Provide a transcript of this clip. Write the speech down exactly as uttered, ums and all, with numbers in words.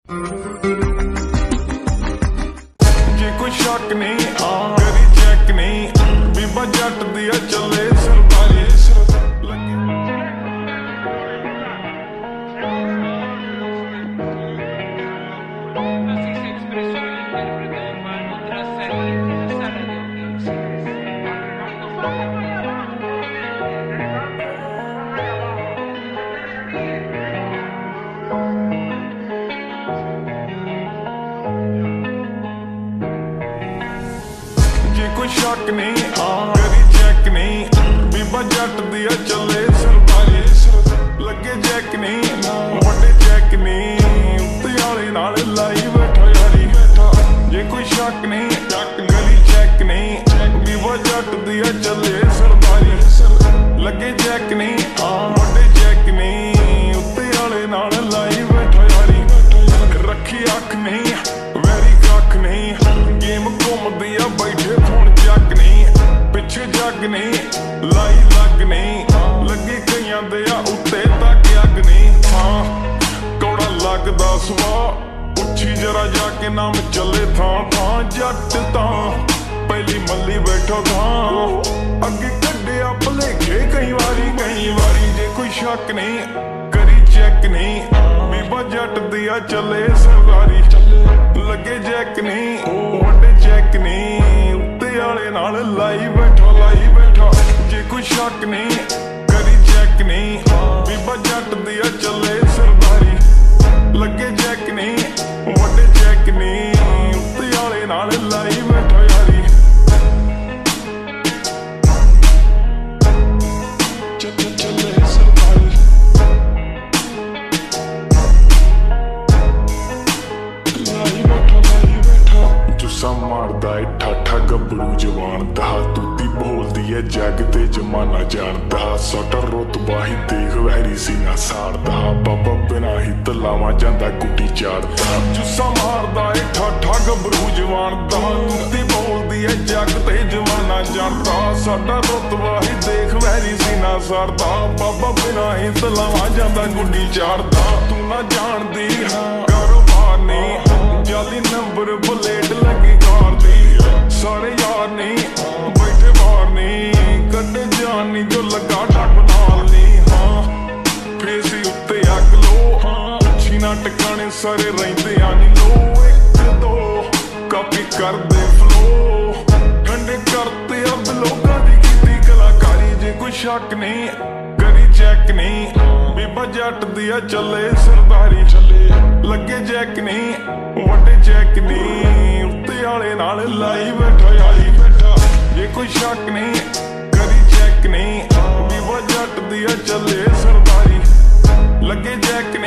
जे कोई शक नहीं करी चेक नहीं बीबा जट दिया चले सरदारी कोई शक नहीं करी चेक नहीं बीबा जट दिया चले सरदारी लगे चेक नहीं वड्डे चेक नहीं उत्ते आले नाल लाई बैठा यारी जे कोई शक नहीं करी चेक नहीं बीबा जट दिया चले सरदारी लगे चेक नहीं वड्डे चेक नहीं उत्ते आले नाल लाई बैठा यारी रखी अख नहीं वैरी कख नहीं गेम घूमदी आ बैठे जग नहीं लाई लग नहीं लगे कईयां दे उत्ते तक अग नहीं हाँ कौड़ा लगदा सुआ उछी जरा जाके नाम चले थां थां जट तां पहली मल्ली बैठो थां अगे कड्डिया भलेखे कई वारी कई वारी जे कोई शक नहीं करी चेक नहीं बीबा जट दिया चले सरदारी लगे चेक नहीं वड्डे चेक नहीं उत्ते आले नाल लाई बैठो लाई बैठा जे कोई शक नहीं करी चेक नहीं बीबा जट दिया चले सरदारी लगे चेक नहीं वड्डे चेक नहीं उत्ते आले नाल लाई बैठो यारी चले सरदारी लाई बैठा लाई बैठा जुस्सा मारदा है ठाठा गबड़ू जवान दा तूती बोलदी है जग ते जमाना जानदा सोटा रुतबा ही देख वैरी सीना साड़दा बाबा बिना ही तलावा जांदा गुड्डी चाड़दा जुस्सा मारदा है ठाठा गबड़ू जवान दा तूती बोलदी है जग ते जमाना जानदा सोटा रुतबा ही देख वैरी सीना साड़दा बाबा बिना ही तलावा जांदा गुड्डी चाड़दा तू ना जानदी कारोबार नहीं जाली नंबर प्लेट लगी कार दी सारे यार नहीं बैठे बाहर नहीं कड्डे जान नहीं जो लगा डक नाल नहीं हाँ फेसी उत्ते अग लो हाँ अच्छी ना टकाने सारे रहिंदे आनी लो एक दो कापी कर दे फ्लो ठंडे करते अब लोगां दी कीती कलाकारी जे कोई शक नहीं करी चेक नहीं बीबा जट दिया चले सरदारी चले लगे चेक नहीं वड्डे चेक नहीं उत्ते आले नाल लाई बैठा यारी बैठा जे कोई शक नहीं करी चेक नहीं बीबा जट दिया चले सरदारी लगे चेक नहीं